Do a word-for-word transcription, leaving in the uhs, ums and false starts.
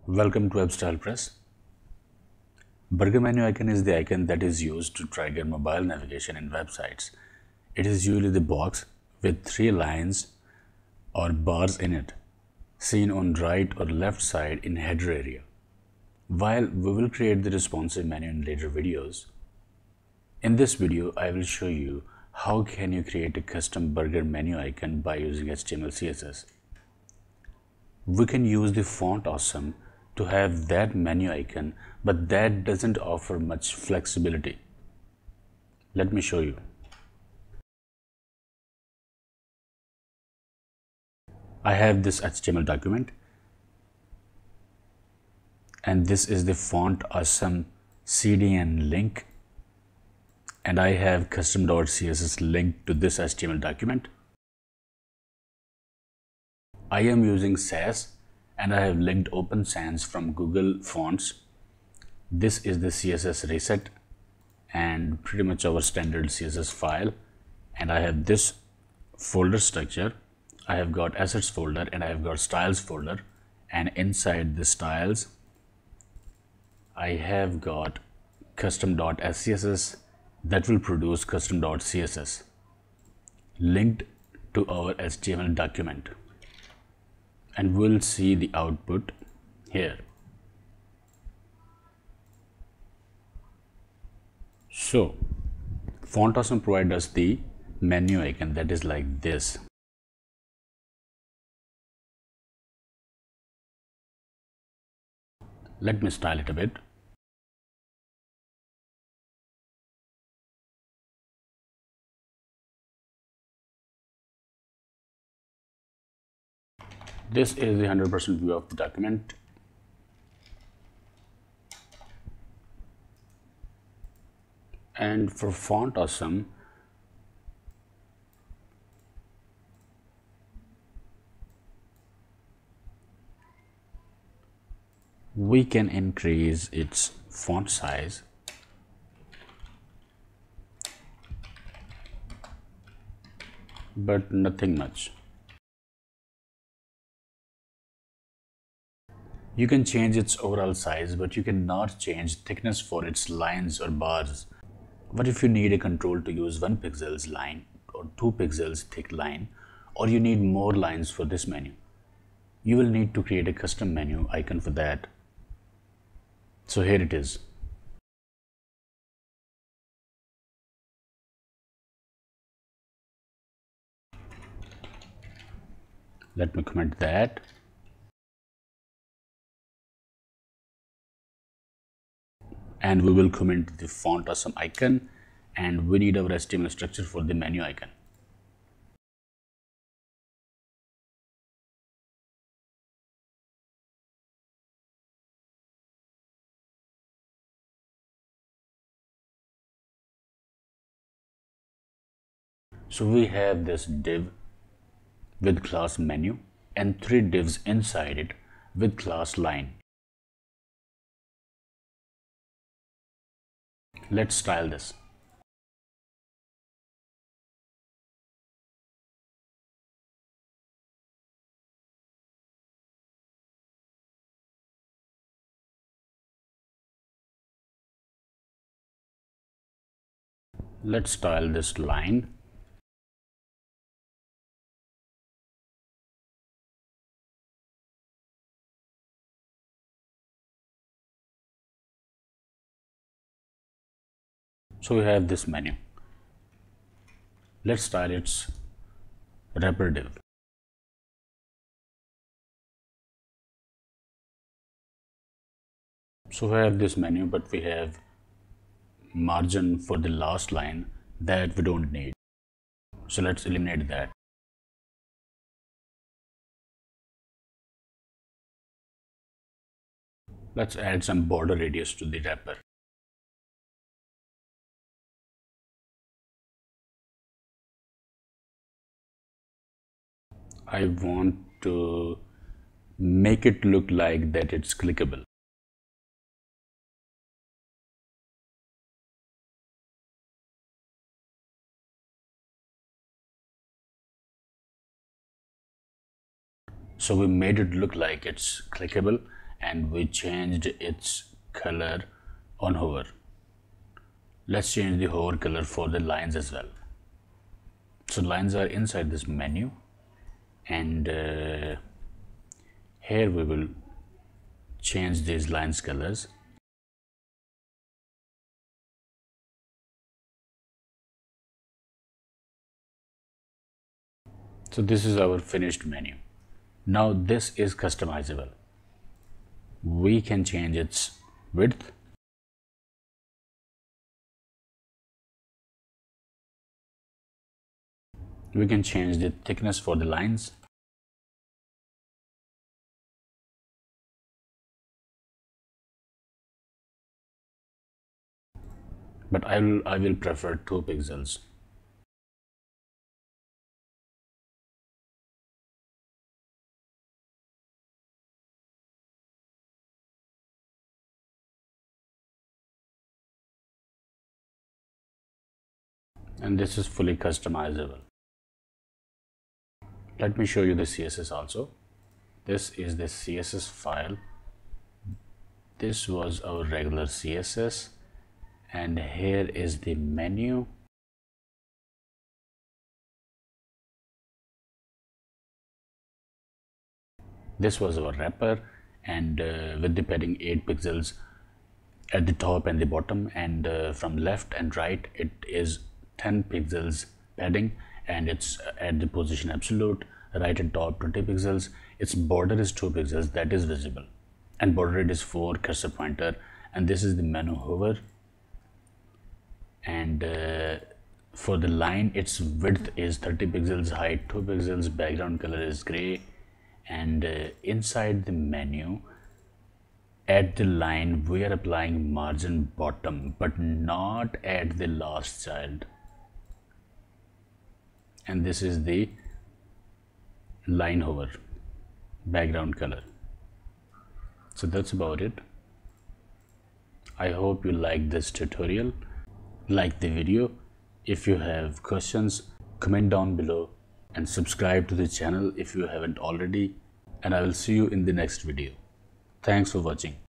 Welcome to WebStylePress. Burger menu icon is the icon that is used to trigger mobile navigation in websites. It is usually the box with three lines or bars in it, seen on right or left side in header area. While we will create the responsive menu in later videos, in this video I will show you how can you create a custom burger menu icon by using H T M L C S S. We can use the font awesome to have that menu icon, but that doesn't offer much flexibility. Let me show you. I have this H T M L document, and this is the font awesome C D N link, and I have custom.css linked to this H T M L document. I am using S A S and I have linked Open Sans from Google Fonts. This is the C S S reset and pretty much our standard C S S file, and I have this folder structure. I have got assets folder and I have got styles folder, and inside the styles I have got custom.scss that will produce custom.css linked to our H T M L document, and we'll see the output here. So Font Awesome provides us the menu icon that is like this. Let me style it a bit. This is the one hundred percent view of the document. And for Font Awesome, we can increase its font size but nothing much. You can change its overall size, but you cannot change thickness for its lines or bars. What if you need a control to use one pixels line or two pixels thick line, or you need more lines for this menu? You will need to create a custom menu icon for that. So here it is. Let me comment that. And we will comment the Font Awesome icon, and we need our H T M L structure for the menu icon. So we have this div with class menu and three divs inside it with class line. Let's style this. Let's style this line. So we have this menu. Let's style its wrapper div. So we have this menu, but we have margin for the last line that we don't need. So let's eliminate that. Let's add some border radius to the wrapper. I want to make it look like that it's clickable. So we made it look like it's clickable, and we changed its color on hover. Let's change the hover color for the lines as well. So lines are inside this menu, and uh, here we will change these lines colors. So this is our finished menu. Now this is customizable. We can change its width, we can change the thickness for the lines, but I will I will prefer two pixels. And this is fully customizable. Let me show you the C S S also. This is the C S S file. This was our regular C S S, and here is the menu. This was our wrapper, and uh, with the padding eight pixels at the top and the bottom, and uh, from left and right it is ten pixels padding, and it's at the position absolute. Right at top twenty pixels. Its border is two pixels, that is visible, and border rate is four, cursor pointer, and this is the menu hover. And uh, for the line, its width is thirty pixels, height two pixels, background color is gray, and uh, inside the menu at the line we are applying margin bottom, but not at the last child. And this is the line hover, background color. So that's about it. I hope you like this tutorial. Like the video. If you have questions, comment down below, and subscribe to the channel if you haven't already, and I will see you in the next video. Thanks for watching.